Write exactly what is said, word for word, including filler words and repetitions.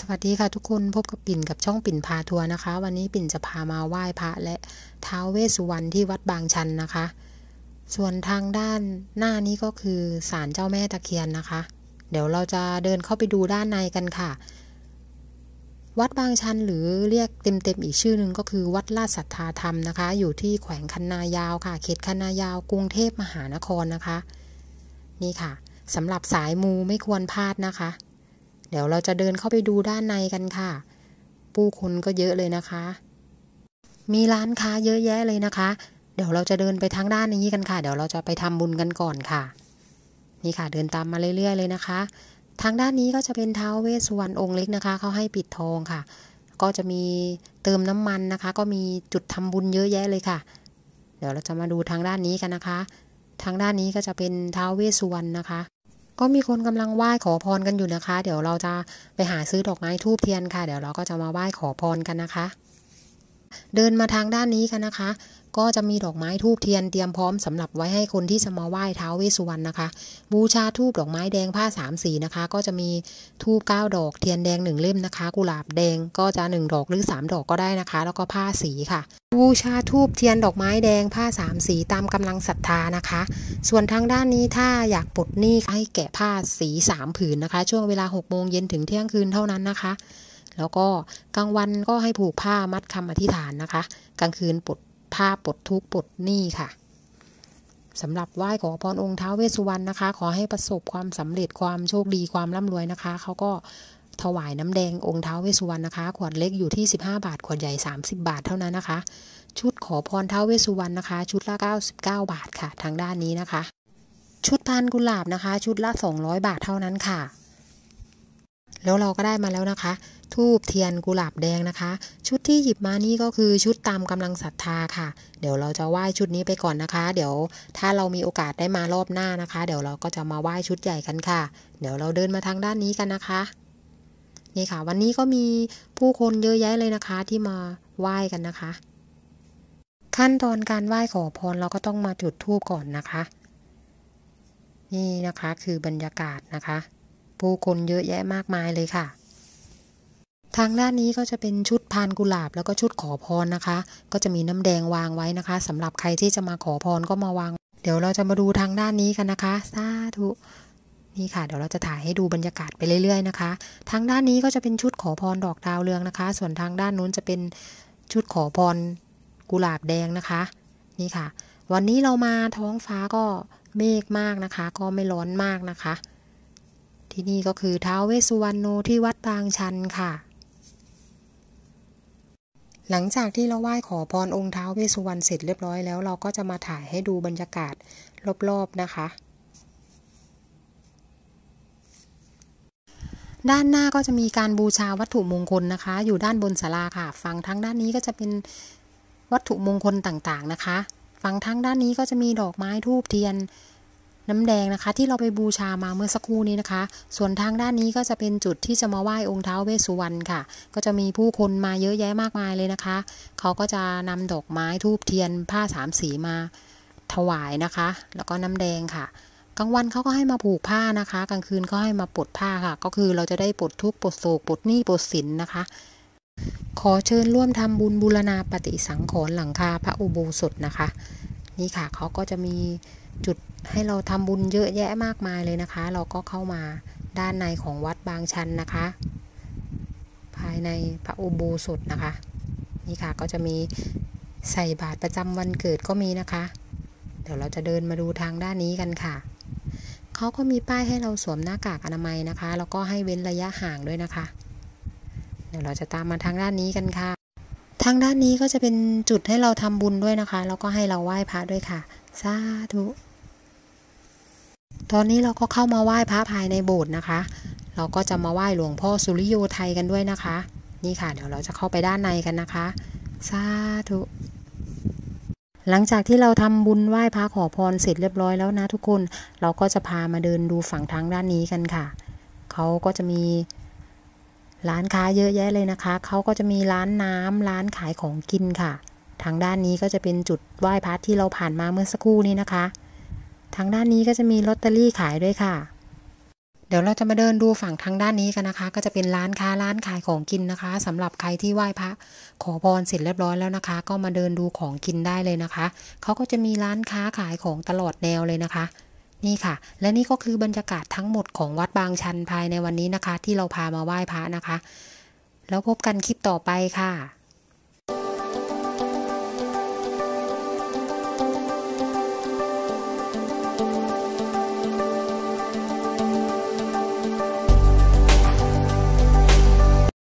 วัสดีค่ะทุกคนพบกับปิ่นกับช่องปิ่นพาทัวร์นะคะวันนี้ปิ่นจะพามาไหว้พระและท้าวเวสสุวรรณที่วัดบางชันนะคะส่วนทางด้านหน้านี้ก็คือศาลเจ้าแม่ตะเคียนนะคะเดี๋ยวเราจะเดินเข้าไปดูด้านในกันค่ะวัดบางชันหรือเรียกเต็มๆอีกชื่อหนึ่งก็คือวัดราชสัทธาธรรมนะคะอยู่ที่แขวงคันนายาวค่ะเขตคันนายาวกรุงเทพมหานครนะคะนี่ค่ะสำหรับสายมูไม่ควรพลาดนะคะเดี๋ยวเราจะเดินเข้าไปดูด้านในกันค่ะผู้คนก็เยอะเลยนะคะมีร้านค้าเยอะแยะเลยนะคะเดี๋ยวเราจะเดินไปทางด้านนี้กันค่ะเดี๋ยวเราจะไปทำบุญกันก่อนค่ะนี่ค่ะเดินตามมาเรื่อยๆเลยนะคะทางด้านนี้ก็จะเป็นท้าวเวสสุวรรณองค์เล็กนะคะเขาให้ปิดทองค่ะก็จะมีเติมน้ำมันนะคะก็มีจุดทำบุญเยอะแยะเลยค่ะเดี๋ยวเราจะมาดูทางด้านนี้กันนะคะทางด้านนี้ก็จะเป็นท้าวเวสสุวรรณนะคะก็มีคนกำลังไหว้ขอพรกันอยู่นะคะเดี๋ยวเราจะไปหาซื้อดอกไม้ธูปเทียนค่ะเดี๋ยวเราก็จะมาไหว้ขอพรกันนะคะเดินมาทางด้านนี้กันนะคะก็จะมีดอกไม้ธูปเทียนเตรียมพร้อมสำหรับไว้ให้คนที่จะมาไหว้ท้าวเวสสุวรรณนะคะบูชาธูปดอกไม้แดงผ้าสามสีนะคะก็จะมีธูปเก้าดอกเทียนแดงหนึ่งเล่มนะคะกุหลาบแดงก็จะหนึ่งดอกหรือสามดอกก็ได้นะคะแล้วก็ผ้าสีค่ะบูชาธูปเทียนดอกไม้แดงผ้าสามสีตามกำลังศรัทธานะคะส่วนทางด้านนี้ถ้าอยากปลดหนี้ให้แกะผ้าสีสามผืนนะคะช่วงเวลาหกโมงเย็นถึงเที่ยงคืนเท่านั้นนะคะแล้วก็กลางวันก็ให้ผูกผ้ามัดคำอธิษฐานนะคะกลางคืนปลดผ้าปลดทุกข์ปลดหนี้ค่ะสำหรับไหว้ขอพรองค์ท้าวเวสสุวรรณนะคะขอให้ประสบความสำเร็จความโชคดีความร่ำรวยนะคะเขาก็ถวายน้ำแดงองค์ท้าวเวสสุวรรณนะคะขวดเล็กอยู่ที่สิบห้าบาทขวดใหญ่สามสิบบาทเท่านั้นนะคะชุดขอพรท้าวเวสสุวรรณนะคะชุดละเก้าสิบเก้าบาทค่ะทางด้านนี้นะคะชุดพานกุหลาบนะคะชุดละสองร้อยบาทเท่านั้นค่ะแล้วเราก็ได้มาแล้วนะคะธูปเทียนกุหลาบแดงนะคะชุดที่หยิบมานี่ก็คือชุดตามกำลังศรัทธาค่ะเดี๋ยวเราจะไหว้ชุดนี้ไปก่อนนะคะเดี๋ยวถ้าเรามีโอกาสได้มารอบหน้านะคะเดี๋ยวเราก็จะมาไหว้ชุดใหญ่กันค่ะเดี๋ยวเราเดินมาทางด้านนี้กันนะคะนี่ค่ะวันนี้ก็มีผู้คนเยอะแยะเลยนะคะที่มาไหว้กันนะคะขั้นตอนการไหว้ขอพรเราก็ต้องมาจุดธูปก่อนนะคะนี่นะคะคือบรรยากาศนะคะผู้คนเยอะแยะมากมายเลยค่ะทางด้านนี้ก็จะเป็นชุดพานกุหลาบแล้วก็ชุดขอพรนะคะก็จะมีน้ำแดงวางไว้นะคะสำหรับใครที่จะมาขอพรก็มาวางเดี๋ยวเราจะมาดูทางด้านนี้กันนะคะสาธุนี่ค่ะเดี๋ยวเราจะถ่ายให้ดูบรรยากาศไปเรื่อยๆนะคะทางด้านนี้ก็จะเป็นชุดขอพรดอกดาวเรืองนะคะส่วนทางด้านนู้นจะเป็นชุดขอพรกุหลาบแดงนะคะนี่ค่ะวันนี้เรามาท้องฟ้าก็เมฆมากนะคะก็ไม่ร้อนมากนะคะที่นี่ก็คือท้าวเวสสุวรรณที่วัดบางชันค่ะหลังจากที่เราไหว้ขอพรองค์ท้าวเวสสุวรรณเสร็จเรียบร้อยแล้วเราก็จะมาถ่ายให้ดูบรรยากาศรอบๆนะคะด้านหน้าก็จะมีการบูชาวัตถุมงคลนะคะอยู่ด้านบนศาลาค่ะฝั่งทางด้านนี้ก็จะเป็นวัตถุมงคลต่างๆนะคะฝั่งทางด้านนี้ก็จะมีดอกไม้ธูปเทียนน้ำแดงนะคะที่เราไปบูชามาเมื่อสักครู่นี้นะคะส่วนทางด้านนี้ก็จะเป็นจุดที่จะมาไหว้องค์ท้าวเวสสุวรรณค่ะก็จะมีผู้คนมาเยอะแยะมากมายเลยนะคะเขาก็จะนำดอกไม้ธูปเทียนผ้าสามสีมาถวายนะคะแล้วก็น้ำแดงค่ะกลางวันเขาก็ให้มาผูกผ้านะคะกลางคืนก็ให้มาปลดผ้าค่ะก็คือเราจะได้ปลดทุกข์ปลดโศกปลดหนี้ปลดสินนะคะขอเชิญร่วมทำบุญบูรณาปฏิสังขรณ์หลังคาพระอุโบสถนะคะนี่ค่ะเขาก็จะมีจุดให้เราทำบุญเยอะแยะมากมายเลยนะคะเราก็เข้ามาด้านในของวัดบางชันนะคะภายในพระอุโบสถนะคะนี่ค่ะก็จะมีใส่บาตรประจำวันเกิดก็มีนะคะเดี๋ยวเราจะเดินมาดูทางด้านนี้กันค่ะเขาก็มีป้ายให้เราสวมหน้ากากอนามัยนะคะแล้วก็ให้เว้นระยะห่างด้วยนะคะเดี๋ยวเราจะตามมาทางด้านนี้กันค่ะทางด้านนี้ก็จะเป็นจุดให้เราทำบุญด้วยนะคะแล้วก็ให้เราไหว้พระด้วยค่ะสาธุตอนนี้เราก็เข้ามาไหว้พระภายในโบสถ์นะคะเราก็จะมาไหว้หลวงพ่อสุริโยไทยกันด้วยนะคะนี่ค่ะเดี๋ยวเราจะเข้าไปด้านในกันนะคะสาธุหลังจากที่เราทำบุญไหว้พระขอพรเสร็จเรียบร้อยแล้วนะทุกคนเราก็จะพามาเดินดูฝั่งทางด้านนี้กันค่ะเขาก็จะมีร้านค้าเยอะแยะเลยนะคะเขาก็จะมีร้านน้ำร้านขายของกินค่ะทางด้านนี้ก็จะเป็นจุดไหว้พระที่เราผ่านมาเมื่อสักครู่นี้นะคะทางด้านนี้ก็จะมีลอตเตอรี่ขายด้วยค่ะเดี๋ยวเราจะมาเดินดูฝั่งทางด้านนี้กันนะคะก็จะเป็นร้านค้าร้านขายของกินนะคะสำหรับใครที่ไหว้พระขอพรเสร็จเรียบร้อยแล้วนะคะก็มาเดินดูของกินได้เลยนะคะเขาก็จะมีร้านค้าขายของตลอดแนวเลยนะคะนี่ค่ะและนี่ก็คือบรรยากาศทั้งหมดของวัดบางชันภายในวันนี้นะคะที่เราพามาไหว้พระนะคะแล้วพบกันคลิปต่อไปค่ะ